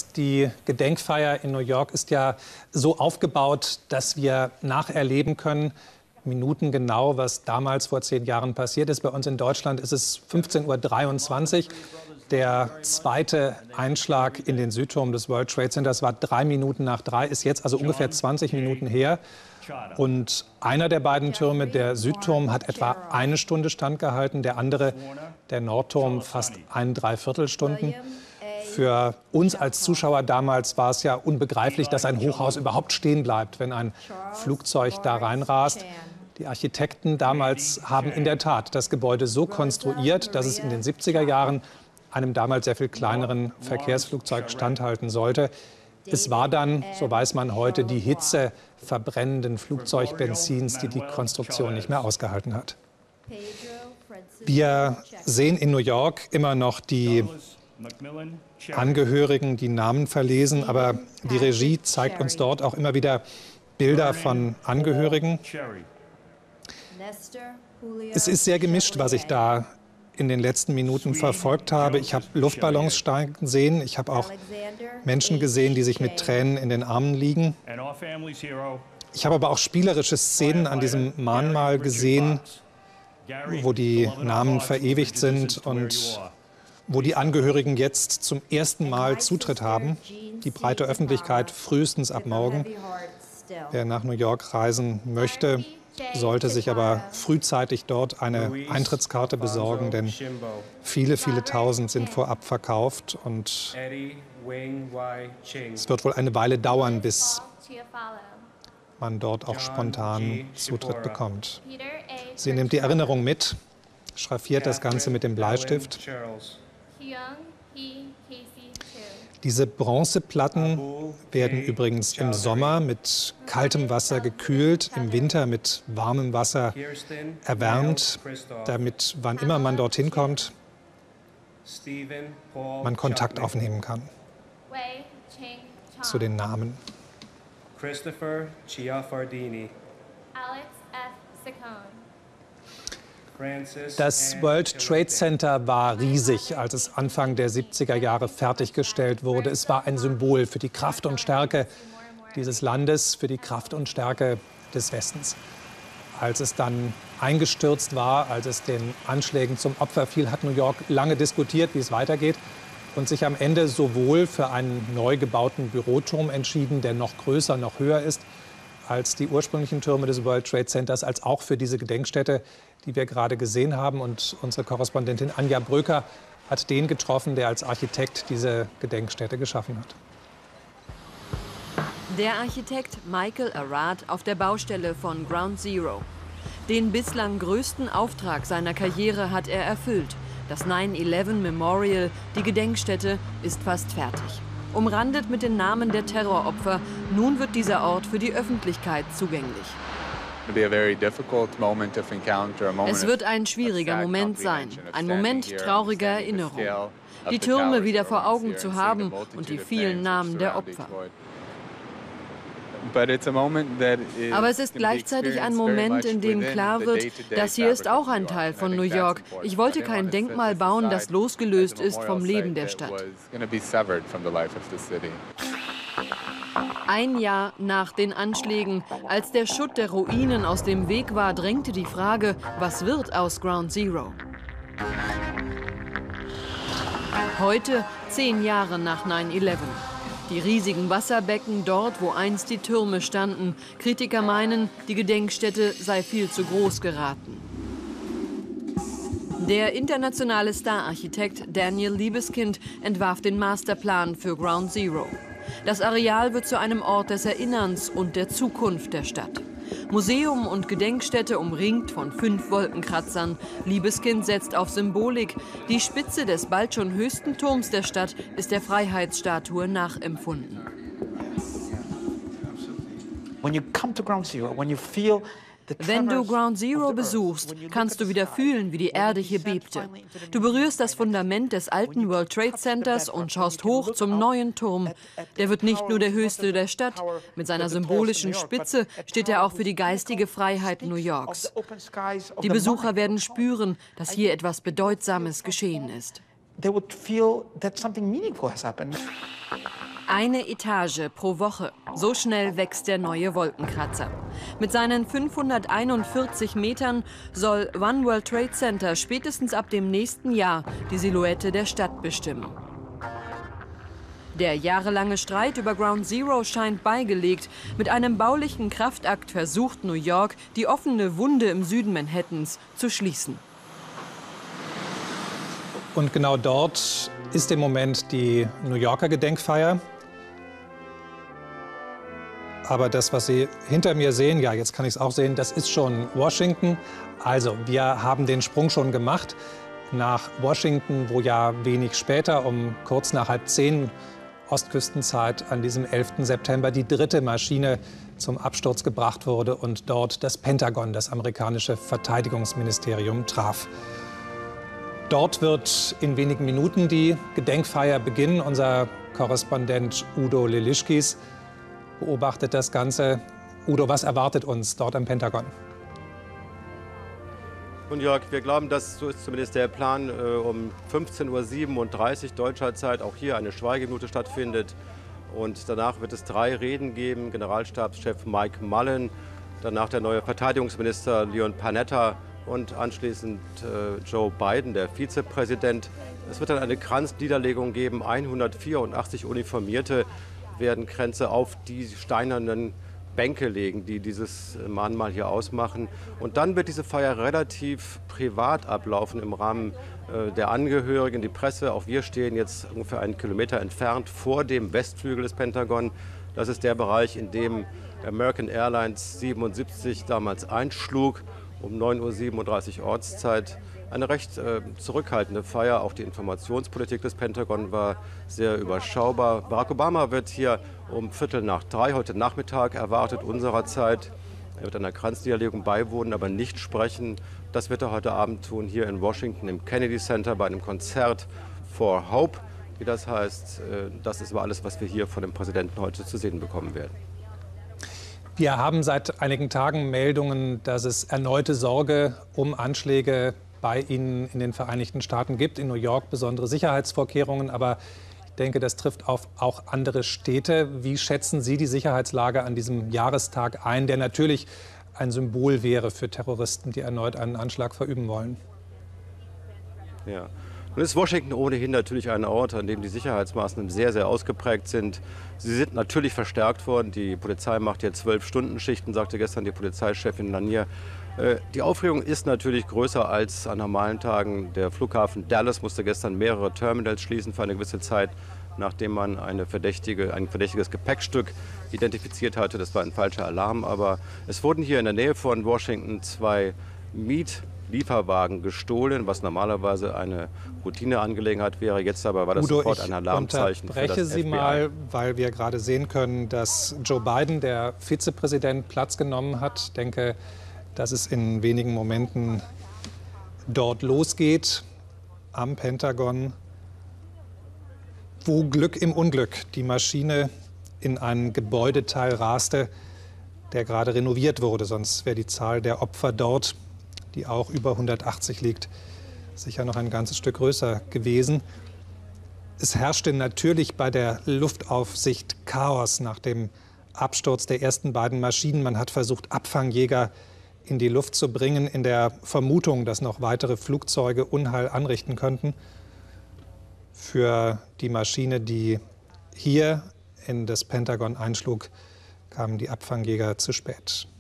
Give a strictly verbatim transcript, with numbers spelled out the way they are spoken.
Die Gedenkfeier in New York ist ja so aufgebaut, dass wir nacherleben können, minutengenau, was damals vor zehn Jahren passiert ist. Bei uns in Deutschland ist es fünfzehn Uhr dreiundzwanzig. Der zweite Einschlag in den Südturm des World Trade Centers war drei Minuten nach drei, ist jetzt also ungefähr zwanzig Minuten her. Und einer der beiden Türme, der Südturm, hat etwa eine Stunde standgehalten, der andere, der Nordturm, fast ein Dreiviertelstunden. Für uns als Zuschauer damals war es ja unbegreiflich, dass ein Hochhaus überhaupt stehen bleibt, wenn ein Flugzeug da reinrast. Die Architekten damals haben in der Tat das Gebäude so konstruiert, dass es in den siebziger Jahren einem damals sehr viel kleineren Verkehrsflugzeug standhalten sollte. Es war dann, so weiß man heute, die Hitze verbrennenden Flugzeugbenzins, die die Konstruktion nicht mehr ausgehalten hat. Wir sehen in New York immer noch die Angehörigen, die Namen verlesen, aber die Regie zeigt uns dort auch immer wieder Bilder von Angehörigen. Es ist sehr gemischt, was ich da in den letzten Minuten verfolgt habe. Ich habe Luftballons steigen sehen, ich habe auch Menschen gesehen, die sich mit Tränen in den Armen liegen. Ich habe aber auch spielerische Szenen an diesem Mahnmal gesehen, wo die Namen verewigt sind und wo die Angehörigen jetzt zum ersten Mal Zutritt haben. Die breite Öffentlichkeit frühestens ab morgen. Wer nach New York reisen möchte, sollte sich aber frühzeitig dort eine Eintrittskarte besorgen, denn viele, viele Tausend sind vorab verkauft und es wird wohl eine Weile dauern, bis man dort auch spontan Zutritt bekommt. Sie nimmt die Erinnerung mit, schraffiert das Ganze mit dem Bleistift. Diese Bronzeplatten werden übrigens im Sommer mit kaltem Wasser gekühlt, im Winter mit warmem Wasser erwärmt, damit, wann immer man dorthin kommt, man Kontakt aufnehmen kann zu den Namen. Christopher Chiafardini. Alex F. Saccone. Das World Trade Center war riesig, als es Anfang der siebziger Jahre fertiggestellt wurde. Es war ein Symbol für die Kraft und Stärke dieses Landes, für die Kraft und Stärke des Westens. Als es dann eingestürzt war, als es den Anschlägen zum Opfer fiel, hat New York lange diskutiert, wie es weitergeht und sich am Ende sowohl für einen neu gebauten Büroturm entschieden, der noch größer, noch höher ist als die ursprünglichen Türme des World Trade Centers, als auch für diese Gedenkstätte, die wir gerade gesehen haben. Und unsere Korrespondentin Anja Bröker hat den getroffen, der als Architekt diese Gedenkstätte geschaffen hat. Der Architekt Michael Arad auf der Baustelle von Ground Zero. Den bislang größten Auftrag seiner Karriere hat er erfüllt. Das nine eleven Memorial, die Gedenkstätte, ist fast fertig. Umrandet mit den Namen der Terroropfer, nun wird dieser Ort für die Öffentlichkeit zugänglich. Es wird ein schwieriger Moment sein, ein Moment trauriger Erinnerung. Die Türme wieder vor Augen zu haben und die vielen Namen der Opfer. Aber es ist gleichzeitig ein Moment, in dem klar wird, das hier ist auch ein Teil von New York. Ich wollte kein Denkmal bauen, das losgelöst ist vom Leben der Stadt. Ein Jahr nach den Anschlägen, als der Schutt der Ruinen aus dem Weg war, drängte die Frage, was wird aus Ground Zero? Heute, zehn Jahre nach nine eleven. Die riesigen Wasserbecken dort, wo einst die Türme standen. Kritiker meinen, die Gedenkstätte sei viel zu groß geraten. Der internationale Stararchitekt Daniel Libeskind entwarf den Masterplan für Ground Zero. Das Areal wird zu einem Ort des Erinnerns und der Zukunft der Stadt. Museum und Gedenkstätte umringt von fünf Wolkenkratzern. Libeskind setzt auf Symbolik. Die Spitze des bald schon höchsten Turms der Stadt ist der Freiheitsstatue nachempfunden. Wenn du Ground Zero besuchst, kannst du wieder fühlen, wie die Erde hier bebte. Du berührst das Fundament des alten World Trade Centers und schaust hoch zum neuen Turm. Der wird nicht nur der höchste der Stadt. Mit seiner symbolischen Spitze steht er auch für die geistige Freiheit New Yorks. Die Besucher werden spüren, dass hier etwas Bedeutsames geschehen ist. Eine Etage pro Woche. So schnell wächst der neue Wolkenkratzer. Mit seinen fünfhunderteinundvierzig Metern soll One World Trade Center spätestens ab dem nächsten Jahr die Silhouette der Stadt bestimmen. Der jahrelange Streit über Ground Zero scheint beigelegt. Mit einem baulichen Kraftakt versucht New York, die offene Wunde im Süden Manhattans zu schließen. Und genau dort ist im Moment die New Yorker Gedenkfeier. Aber das, was Sie hinter mir sehen, ja, jetzt kann ich es auch sehen, das ist schon Washington. Also, wir haben den Sprung schon gemacht nach Washington, wo ja wenig später, um kurz nach halb zehn Ostküstenzeit, an diesem elften September die dritte Maschine zum Absturz gebracht wurde und dort das Pentagon, das amerikanische Verteidigungsministerium, traf. Dort wird in wenigen Minuten die Gedenkfeier beginnen. Unser Korrespondent Udo Lilischkis beobachtet das Ganze. Udo, was erwartet uns dort am Pentagon? Und Jörg, wir glauben, dass so ist zumindest der Plan, äh, um fünfzehn Uhr siebenunddreißig deutscher Zeit auch hier eine Schweigeminute stattfindet. Und danach wird es drei Reden geben. Generalstabschef Mike Mullen, danach der neue Verteidigungsminister Leon Panetta und anschließend äh, Joe Biden, der Vizepräsident. Es wird dann eine Kranzniederlegung geben. hundertvierundachtzig Uniformierte werden Kränze auf die steinernen Bänke legen, die dieses Mahnmal hier ausmachen. Und dann wird diese Feier relativ privat ablaufen im Rahmen äh, der Angehörigen, die Presse. Auch wir stehen jetzt ungefähr einen Kilometer entfernt vor dem Westflügel des Pentagon. Das ist der Bereich, in dem American Airlines siebenundsiebzig damals einschlug, um neun Uhr siebenunddreißig Ortszeit. Eine recht äh, zurückhaltende Feier. Auch die Informationspolitik des Pentagon war sehr überschaubar. Barack Obama wird hier um Viertel nach drei heute Nachmittag erwartet, unserer Zeit. Er wird einer Kranzniederlegung beiwohnen, aber nicht sprechen. Das wird er heute Abend tun, hier in Washington im Kennedy Center bei einem Konzert for Hope, wie das heißt. Äh, das ist aber alles, was wir hier von dem Präsidenten heute zu sehen bekommen werden. Wir haben seit einigen Tagen Meldungen, dass es erneute Sorge um Anschläge bei Ihnen in den Vereinigten Staaten gibt. In New York besondere Sicherheitsvorkehrungen, aber ich denke, das trifft auf auch andere Städte. Wie schätzen Sie die Sicherheitslage an diesem Jahrestag ein, der natürlich ein Symbol wäre für Terroristen, die erneut einen Anschlag verüben wollen? Ja. Nun ist Washington ohnehin natürlich ein Ort, an dem die Sicherheitsmaßnahmen sehr, sehr ausgeprägt sind. Sie sind natürlich verstärkt worden. Die Polizei macht jetzt zwölf-Stunden-Schichten, sagte gestern die Polizeichefin Lanier. Die Aufregung ist natürlich größer als an normalen Tagen. Der Flughafen Dallas musste gestern mehrere Terminals schließen für eine gewisse Zeit, nachdem man eine verdächtige, ein verdächtiges Gepäckstück identifiziert hatte. Das war ein falscher Alarm, aber es wurden hier in der Nähe von Washington zwei Mietlieferwagen gestohlen, was normalerweise eine Routineangelegenheit wäre. Jetzt aber war das Udo, sofort ein Alarmzeichen für das unterbreche Sie F B I. mal, weil wir gerade sehen können, dass Joe Biden, der Vizepräsident, Platz genommen hat. Ich denke, dass es in wenigen Momenten dort losgeht, am Pentagon, wo Glück im Unglück die Maschine in einen Gebäudeteil raste, der gerade renoviert wurde. Sonst wäre die Zahl der Opfer dort, die auch über hundertachtzig liegt, sicher noch ein ganzes Stück größer gewesen. Es herrschte natürlich bei der Luftaufsicht Chaos nach dem Absturz der ersten beiden Maschinen. Man hat versucht, Abfangjäger in die Luft zu bringen, in der Vermutung, dass noch weitere Flugzeuge Unheil anrichten könnten. Für die Maschine, die hier in das Pentagon einschlug, kamen die Abfangjäger zu spät.